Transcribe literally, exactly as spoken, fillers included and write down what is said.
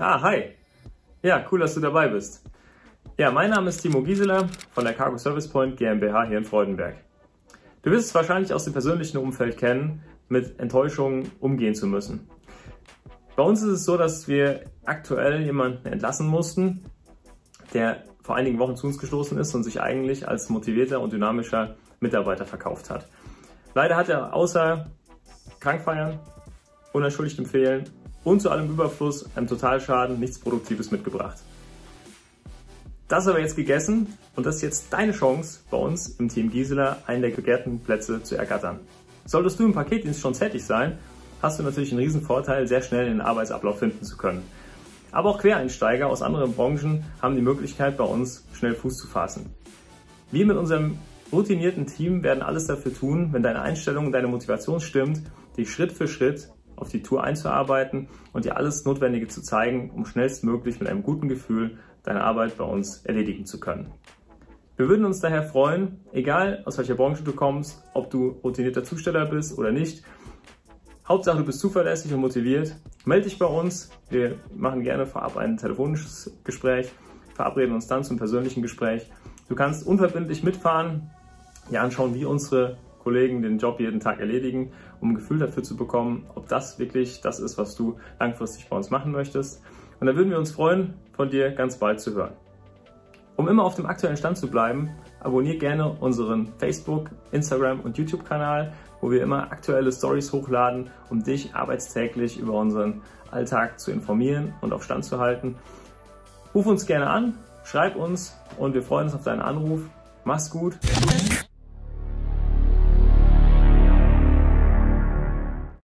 Ah, hi. Ja, cool, dass du dabei bist. Ja, mein Name ist Timo Gieseler von der Cargo Service Point GmbH hier in Freudenberg. Du wirst es wahrscheinlich aus dem persönlichen Umfeld kennen, mit Enttäuschungen umgehen zu müssen. Bei uns ist es so, dass wir aktuell jemanden entlassen mussten, der vor einigen Wochen zu uns gestoßen ist und sich eigentlich als motivierter und dynamischer Mitarbeiter verkauft hat. Leider hat er außer Krankfeiern, unentschuldigtem Fehlen und zu allem Überfluss, einem Totalschaden, nichts Produktives mitgebracht. Das ist aber jetzt gegessen und das ist jetzt deine Chance, bei uns im Team Gieseler einen der begehrten Plätze zu ergattern. Solltest du im Paketdienst schon tätig sein, hast du natürlich einen riesen Vorteil, sehr schnell den Arbeitsablauf finden zu können. Aber auch Quereinsteiger aus anderen Branchen haben die Möglichkeit, bei uns schnell Fuß zu fassen. Wir mit unserem routinierten Team werden alles dafür tun, wenn deine Einstellung und deine Motivation stimmt, dich Schritt für Schritt auf die Tour einzuarbeiten und dir alles Notwendige zu zeigen, um schnellstmöglich mit einem guten Gefühl deine Arbeit bei uns erledigen zu können. Wir würden uns daher freuen, egal aus welcher Branche du kommst, ob du routinierter Zusteller bist oder nicht, Hauptsache du bist zuverlässig und motiviert, melde dich bei uns. Wir machen gerne vorab ein telefonisches Gespräch, verabreden uns dann zum persönlichen Gespräch. Du kannst unverbindlich mitfahren, dir anschauen, wie unsere Kollegen den Job jeden Tag erledigen, um ein Gefühl dafür zu bekommen, ob das wirklich das ist, was du langfristig bei uns machen möchtest. Und da würden wir uns freuen, von dir ganz bald zu hören. Um immer auf dem aktuellen Stand zu bleiben, abonniere gerne unseren Facebook-, Instagram- und YouTube-Kanal, wo wir immer aktuelle Stories hochladen, um dich arbeitstäglich über unseren Alltag zu informieren und auf Stand zu halten. Ruf uns gerne an, schreib uns und wir freuen uns auf deinen Anruf. Mach's gut!